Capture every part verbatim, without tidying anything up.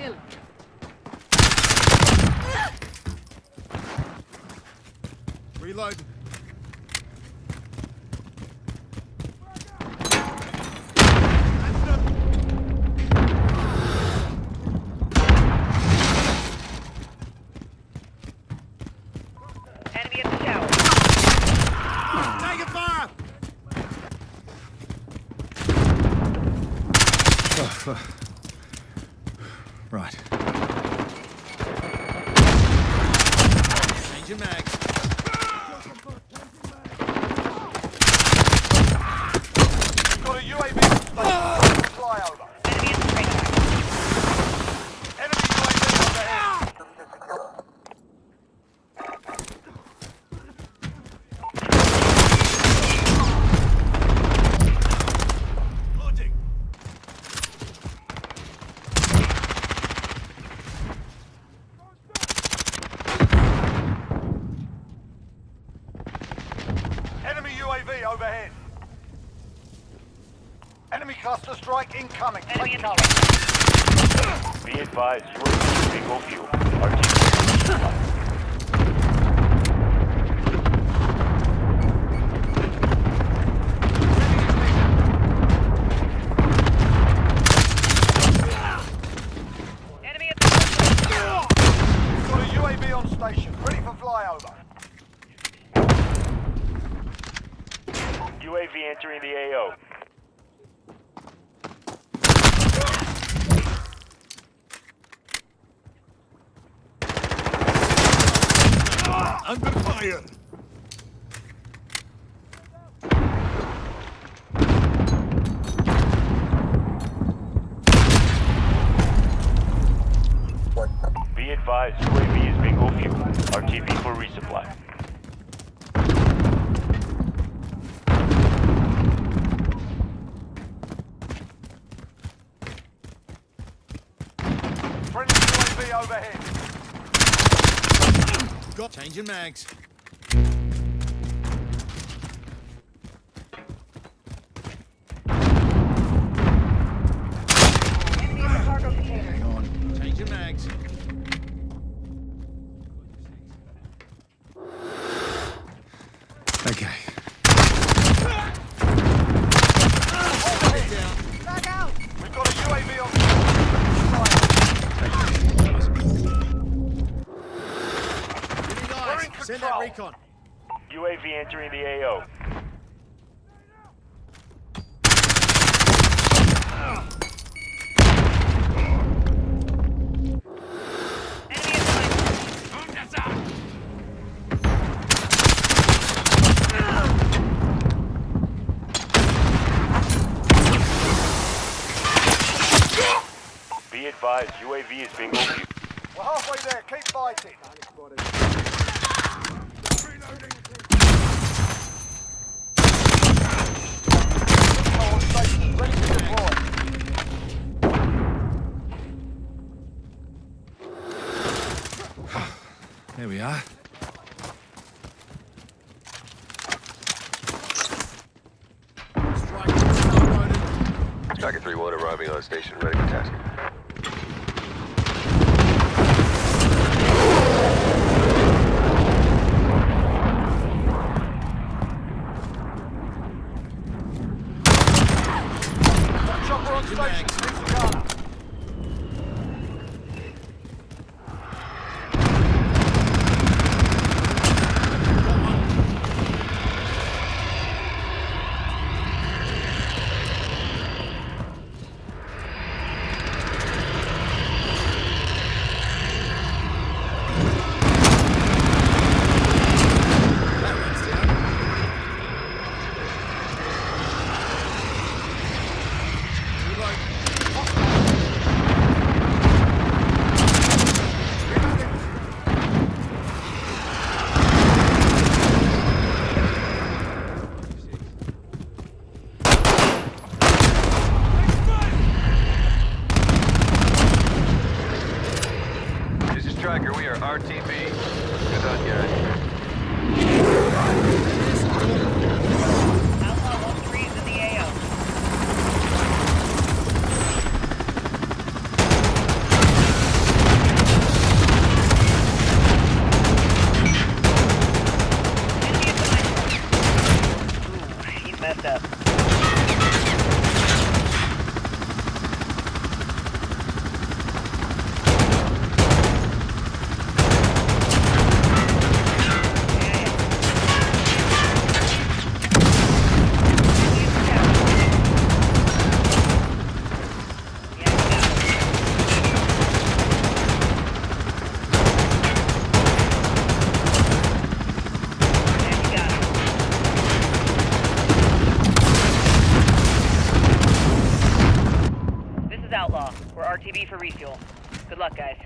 kill. Reload. Enemy in the tower. Taking fire! Right. Change your mags. Got a U A V flyover. Enemy in the train track. Enemy U A V overhead. Loading. Enemy U A V overhead. Enemy cluster strike incoming. Enemy Take in the cover. train. Be advised, you are using bingo fuel. Our team. Enemy at the Got a U A V on station, ready for flyover. U A V entering the A O. Under fire! Be advised, U A V is bingo fuel. R T B for resupply. Friendly U A V overhead. Got changing mags. enemy in the cargo container. Hang on. Changing mags. Okay. Back out. We've got a U A V on Really We're in nice. Send that control. recon. U A V entering the A O. Enemy in the Be advised, U A V is bingo fuel. We're halfway there, keep fighting. On station, ready to deploy. There we are. Strike unloaded. Striker three one arriving on station, ready for tasking. Chopper on Changing station, mags. needs a gunner. That one's down. Hostile Outlaw. We're R T B for refuel. Good luck, guys.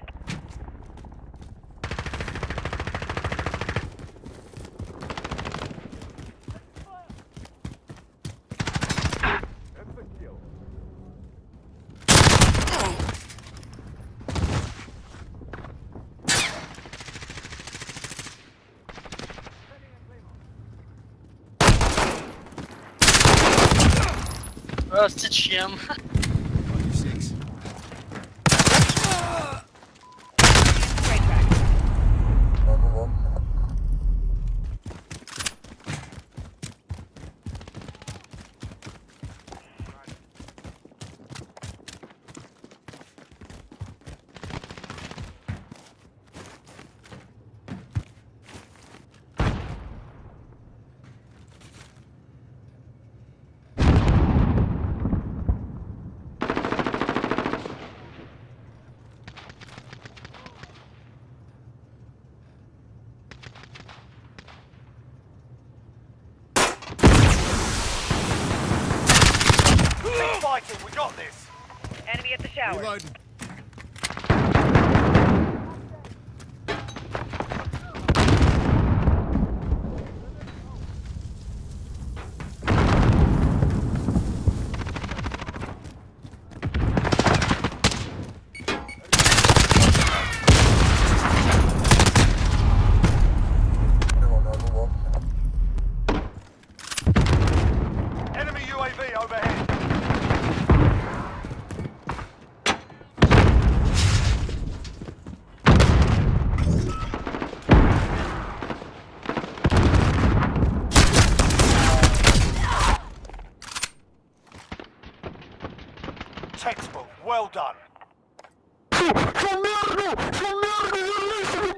Rozsyć ninety-six. Right track. Keep fighting, we got this. Enemy at the shower. Reloading. Enemy U A V overhead. Textbook, well done. ¡Su mierda! ¡Su mierda!